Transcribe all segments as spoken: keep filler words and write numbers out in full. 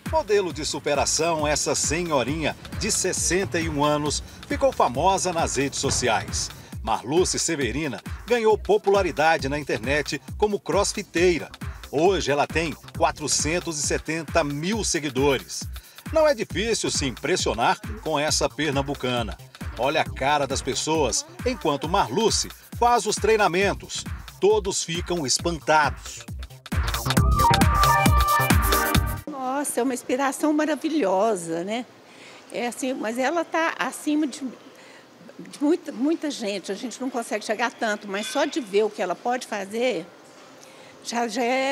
Modelo de superação, essa senhorinha de sessenta e um anos ficou famosa nas redes sociais. Marluce Severina ganhou popularidade na internet como crossfiteira. Hoje ela tem quatrocentos e setenta mil seguidores. Não é difícil se impressionar com essa pernambucana. Olha a cara das pessoas enquanto Marluce faz os treinamentos. Todos ficam espantados. Nossa, é uma inspiração maravilhosa, né? É assim, mas ela está acima de, de muita, muita gente. A gente não consegue chegar tanto, mas só de ver o que ela pode fazer já, já é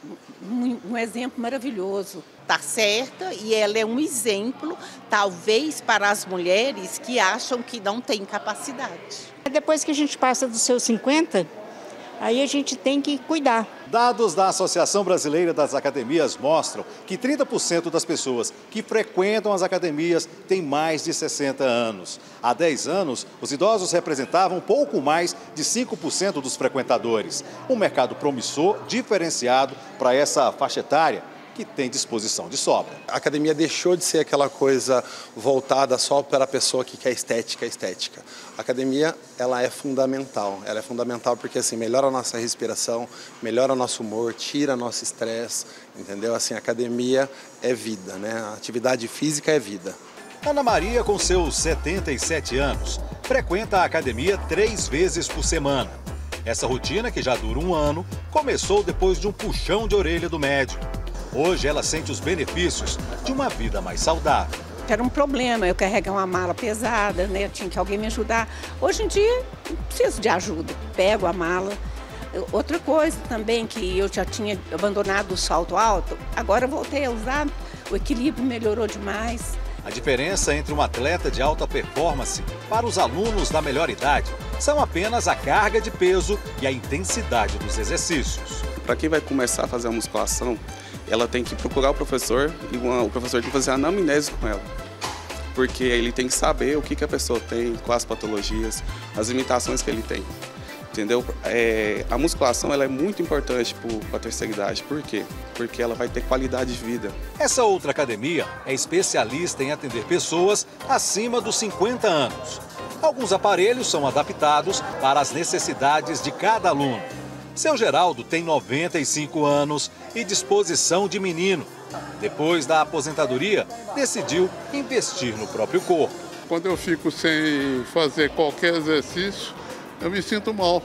um, um exemplo maravilhoso. Está certa e ela é um exemplo, talvez, para as mulheres que acham que não têm capacidade. Depois que a gente passa dos seus cinquenta, aí a gente tem que cuidar. Dados da Associação Brasileira das Academias mostram que trinta por cento das pessoas que frequentam as academias têm mais de sessenta anos. Há dez anos, os idosos representavam pouco mais de cinco por cento dos frequentadores. Um mercado promissor, diferenciado para essa faixa etária, que tem disposição de sobra. A academia deixou de ser aquela coisa voltada só para a pessoa que quer estética, estética. A academia, ela é fundamental. Ela é fundamental porque, assim, melhora a nossa respiração, melhora o nosso humor, tira nosso estresse, entendeu? Assim, a academia é vida, né? A atividade física é vida. Ana Maria, com seus setenta e sete anos, frequenta a academia três vezes por semana. Essa rotina, que já dura um ano, começou depois de um puxão de orelha do médico. Hoje ela sente os benefícios de uma vida mais saudável. Era um problema, eu carregar uma mala pesada, né? Tinha que alguém me ajudar. Hoje em dia, não preciso de ajuda. Pego a mala. Outra coisa também que eu já tinha abandonado o salto alto, agora eu voltei a usar, o equilíbrio melhorou demais. A diferença entre um atleta de alta performance para os alunos da melhor idade são apenas a carga de peso e a intensidade dos exercícios. Para quem vai começar a fazer a musculação, ela tem que procurar o professor e o professor tem que fazer a anamnese com ela. Porque ele tem que saber o que, que a pessoa tem, quais patologias, as limitações que ele tem. Entendeu? É, a musculação ela é muito importante para a terceira idade. Por quê? Porque ela vai ter qualidade de vida. Essa outra academia é especialista em atender pessoas acima dos cinquenta anos. Alguns aparelhos são adaptados para as necessidades de cada aluno. Seu Geraldo tem noventa e cinco anos e disposição de menino. Depois da aposentadoria, decidiu investir no próprio corpo. Quando eu fico sem fazer qualquer exercício, eu me sinto mal.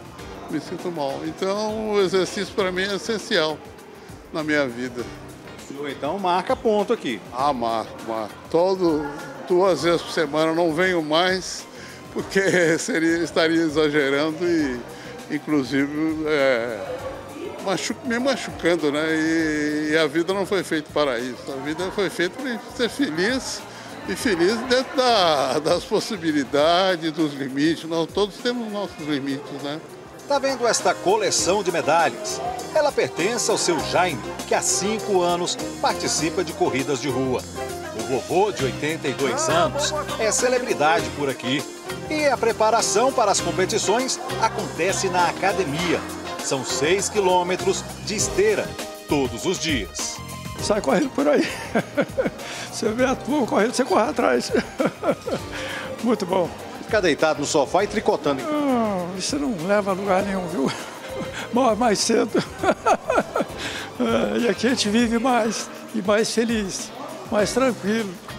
Me sinto mal. Então, o exercício para mim é essencial na minha vida. Então, marca ponto aqui. Ah, marco, marco. Todo, duas vezes por semana, não venho mais, porque seria, estaria exagerando e... inclusive, é, machu me machucando, né? E, e a vida não foi feita para isso. A vida foi feita para ser feliz e feliz dentro da, das possibilidades, dos limites. Nós todos temos nossos limites, né? Tá vendo esta coleção de medalhas? Ela pertence ao seu Jaime, que há cinco anos participa de corridas de rua. O vovô, de oitenta e dois anos, é celebridade por aqui. E a preparação para as competições acontece na academia. São seis quilômetros de esteira todos os dias. Sai correndo por aí. Você vê a turma correndo, você corre atrás. Muito bom. Ficar deitado no sofá e tricotando. Não, isso não leva a lugar nenhum, viu? Morre mais cedo. E aqui a gente vive mais e mais feliz, mais tranquilo.